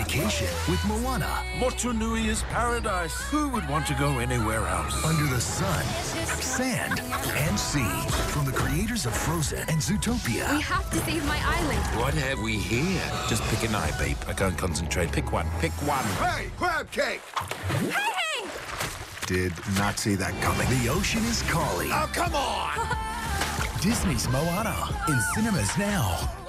vacation with Moana. Motunui is paradise. Who would want to go anywhere else? Under the sun, sand, and sea. From the creators of Frozen and Zootopia. We have to save my island. What have we here? Just pick an eye, babe. I can't concentrate. Pick one. Pick one. Hey, crab cake! Hey! Did not see that coming. The ocean is calling. Oh, come on! Disney's Moana in cinemas now.